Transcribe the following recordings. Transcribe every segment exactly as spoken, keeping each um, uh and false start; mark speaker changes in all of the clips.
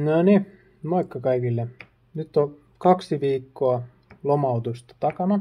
Speaker 1: No niin, moikka kaikille. Nyt on kaksi viikkoa lomautusta takana.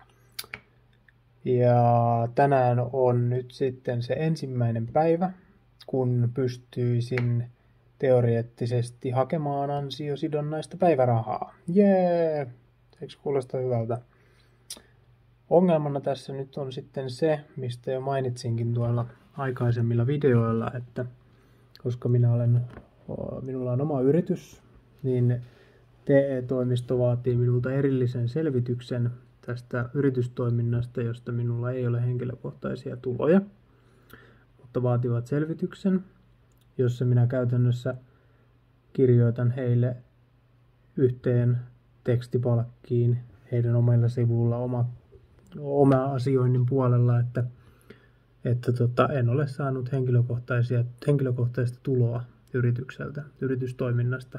Speaker 1: Ja tänään on nyt sitten se ensimmäinen päivä, kun pystyisin teoreettisesti hakemaan ansiosidonnaista päivärahaa. Jee! Eikö kuulosta hyvältä? Ongelmana tässä nyt on sitten se, mistä jo mainitsinkin tuolla aikaisemmilla videoilla, että koska minä olen, minulla on oma yritys, niin T E-toimisto vaatii minulta erillisen selvityksen tästä yritystoiminnasta, josta minulla ei ole henkilökohtaisia tuloja, mutta vaativat selvityksen, jossa minä käytännössä kirjoitan heille yhteen tekstipalkkiin heidän omilla sivuilla oma, oma asioinnin puolella, että, että tota, en ole saanut henkilökohtaisia, henkilökohtaista tuloa yritykseltä, yritystoiminnasta.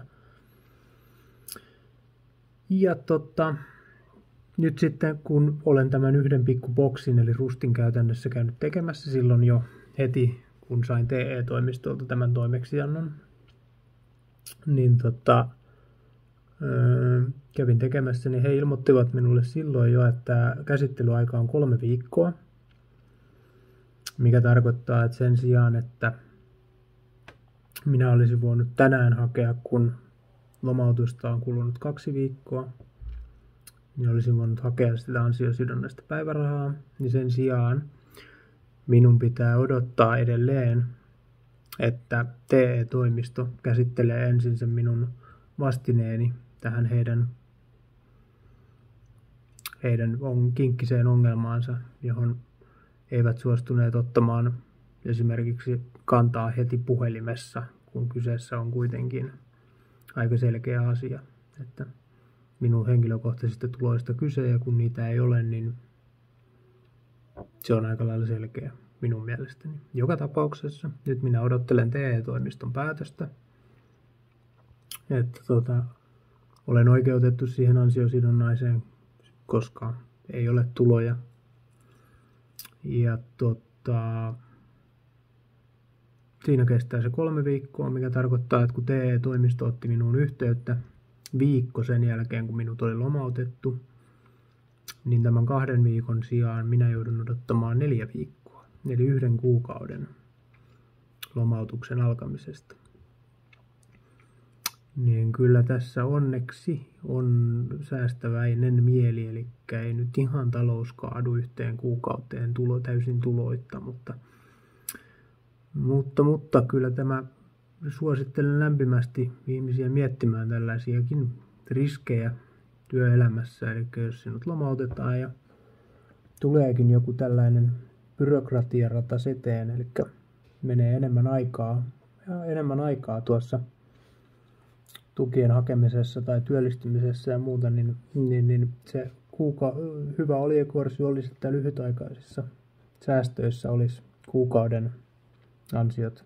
Speaker 1: Ja tota, nyt sitten kun olen tämän yhden pikkuboksin eli rustin käytännössä käynyt tekemässä silloin jo heti, kun sain T E-toimistolta tämän toimeksiannon, niin tota, öö, kävin tekemässä, niin he ilmoittivat minulle silloin jo, että käsittelyaika on kolme viikkoa, mikä tarkoittaa, että sen sijaan, että minä olisin voinut tänään hakea, kun lomautusta on kulunut kaksi viikkoa, niin olisin voinut hakea sitä ansiosidonnaista päivärahaa, niin sen sijaan minun pitää odottaa edelleen, että T E-toimisto käsittelee ensin sen minun vastineeni tähän heidän, heidän on, kinkkiseen ongelmaansa, johon eivät suostuneet ottamaan esimerkiksi kantaa heti puhelimessa, kun kyseessä on kuitenkin aika selkeä asia, että minun henkilökohtaisista tuloista kyse, ja kun niitä ei ole, niin se on aika lailla selkeä minun mielestäni. Joka tapauksessa nyt minä odottelen T E-toimiston päätöstä, että tota, olen oikeutettu siihen ansiosidonnaiseen, koska ei ole tuloja. Ja tota, siinä kestää se kolme viikkoa, mikä tarkoittaa, että kun T E-toimisto otti minuun yhteyttä viikko sen jälkeen, kun minut oli lomautettu, niin tämän kahden viikon sijaan minä joudun odottamaan neljä viikkoa, eli yhden kuukauden lomautuksen alkamisesta. Niin kyllä tässä onneksi on säästäväinen mieli, eli ei nyt ihan talous kaadu yhteen kuukauteen tulo, täysin tuloitta, mutta, mutta, mutta kyllä tämä suosittelen lämpimästi ihmisiä miettimään tällaisiakin riskejä työelämässä, eli jos sinut lomautetaan ja tuleekin joku tällainen byrokratiarata eteen, eli menee enemmän aikaa, ja enemmän aikaa tuossa tukien hakemisessa tai työllistymisessä ja muuta, niin, niin, niin se kuuka, hyvä oljenkorsi olisi, että lyhytaikaisissa säästöissä olisi kuukauden ansiot.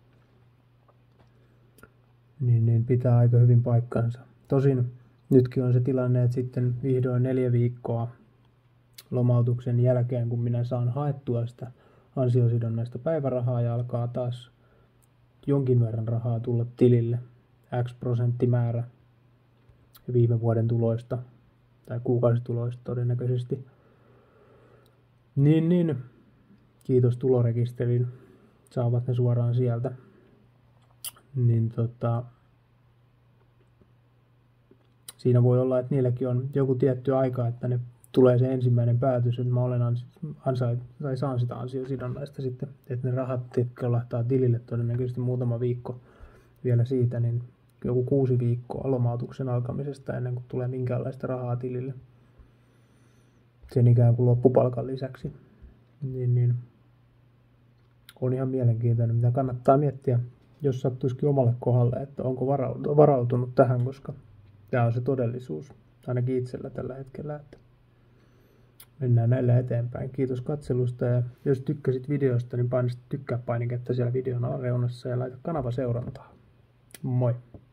Speaker 1: Niin, niin pitää aika hyvin paikkansa. Tosin nytkin on se tilanne, että sitten vihdoin neljä viikkoa lomautuksen jälkeen, kun minä saan haettua sitä ansiosidonnaista päivärahaa ja alkaa taas jonkin verran rahaa tulla tilille, X prosenttimäärä viime vuoden tuloista tai kuukausituloista todennäköisesti, niin, niin kiitos tulorekisterin, saavat ne suoraan sieltä. Niin tota, siinä voi olla, että niilläkin on joku tietty aika, että ne tulee se ensimmäinen päätös, että mä olen ansait, tai saan sitä ansiosidonnaista sitten, että ne rahat kolahtaa tilille todennäköisesti muutama viikko vielä siitä, niin joku kuusi viikkoa lomautuksen alkamisesta ennen kuin tulee minkäänlaista rahaa tilille. Sen ikään kuin loppupalkan lisäksi. Niin, niin on ihan mielenkiintoinen, mitä kannattaa miettiä, jos sattuisikin omalle kohdalle, että onko varautunut tähän, koska tämä on se todellisuus, ainakin itsellä tällä hetkellä, että mennään näillä eteenpäin. Kiitos katselusta, ja jos tykkäsit videosta, niin paina tykkää painiketta siellä videon alareunassa ja laita kanava seurantaa. Moi!